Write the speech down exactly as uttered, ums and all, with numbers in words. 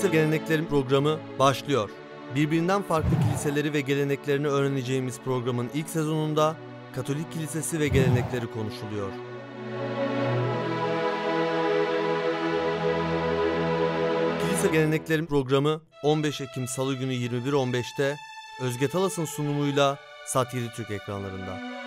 Kilise Geleneklerin programı başlıyor. Birbirinden farklı kiliseleri ve geleneklerini öğreneceğimiz programın ilk sezonunda Katolik Kilisesi ve gelenekleri konuşuluyor. Kilise Geleneklerin programı on beş Ekim Salı günü yirmi bir on beşte Özge Talas'ın sunumuyla Sat yedi Türk ekranlarında.